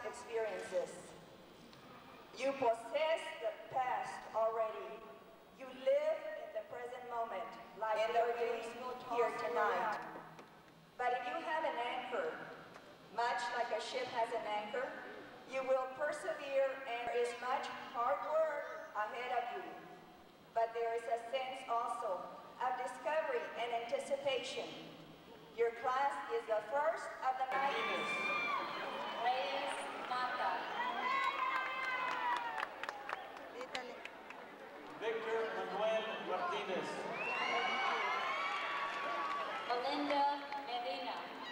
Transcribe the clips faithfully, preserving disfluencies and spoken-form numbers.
experiences. You possess the past already. You live in the present moment, like we are doing here tonight. But if you have an anchor, much like a ship has an anchor, you will persevere, and there is much hard work ahead of you. But there is a sense also of discovery and anticipation. Your class is the first of the night. Reyes Mata. Victor Manuel Martinez. Melinda Medina.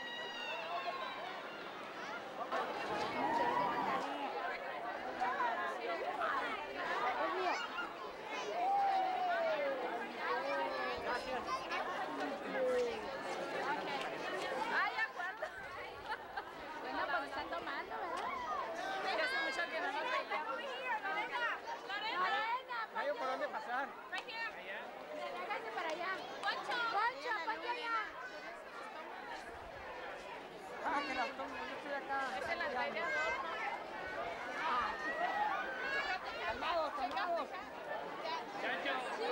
Ay, acuerdo. Bueno, pues están tomando, ¿verdad? Hace mucho que no nos veíamos. Lorena, Lorena, ¿Hay por dónde pasar? right here. Allá. Hágase para allá. Poncho, Poncho, ponte allá. Ah, que las tomo, yo estoy acá. Esa es la trae de adorno. Calmados, calmados. Chancho.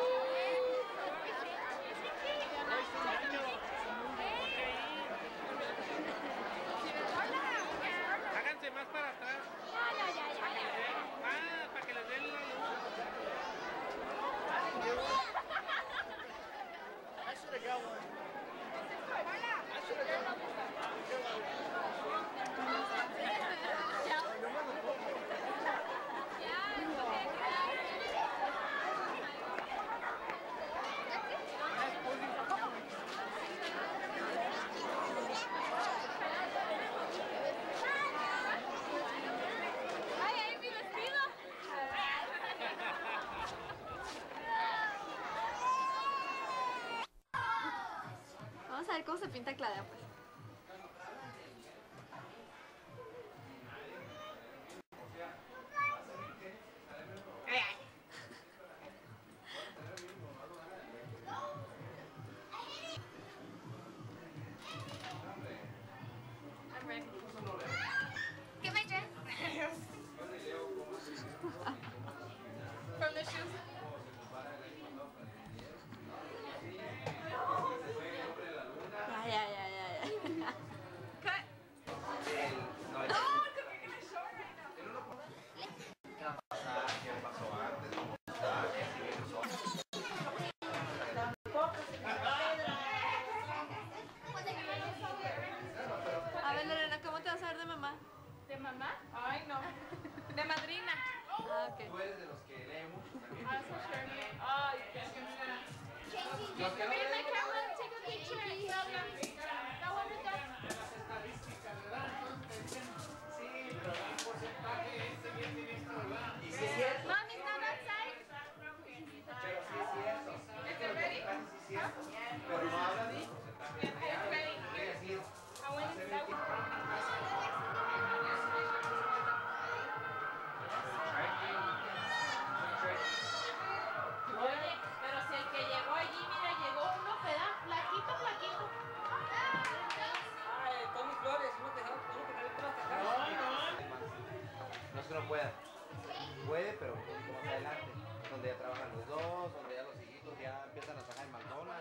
Háganse más para atrás. Ya, ya, ya, ya. Ah, para que les den la luz. I should have got one. I should have got one. Ay, ahí mi vestido. Vamos a ver cómo se pinta Claudia, pues. I'm ready. Get my dress. From the shoes. Ya, ya, ya, ya, ya. Cut. Oh, look, you're gonna show it right now. A ver, Lorena, ¿cómo te vas a ver de mamá? ¿De mamá? Ay, no. De madrina. Ah, ok. Tú eres de los que lee mucho también. Ah, so Shirley. Ay, es que mira. Los que no Where's my leen camera? Take a picture. Claudia. That one is that. Las estadísticas, ¿verdad? Entonces te dicen, sí, pero el porcentaje ese ya tiene esto, ¿verdad? Y si es cierto, Mom, it's not outside. pero sí es cierto. Is it ready? Casi sí es cierto. Pero no habla de porcentaje. It's ready. Quiere decir, I want to that one. Oye, pero si el que llegó allí, mira, llegó uno pedán, flaquito, flaquito. Ay, Tony Flores, uno que sabe, uno que trae todas las cajas. no es que no pueda. Puede, pero un poquito más adelante. Donde ya trabajan los dos, donde ya los hijitos ya empiezan a sacar el McDonald's.